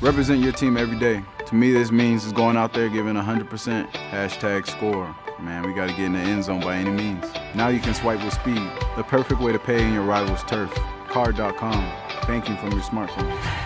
Represent your team every day. To me, this means is going out there giving 100%. #score. Man, we got to get in the end zone by any means. Now you can swipe with speed. The perfect way to pay in your rival's turf. CARD.com. Banking from your smartphone.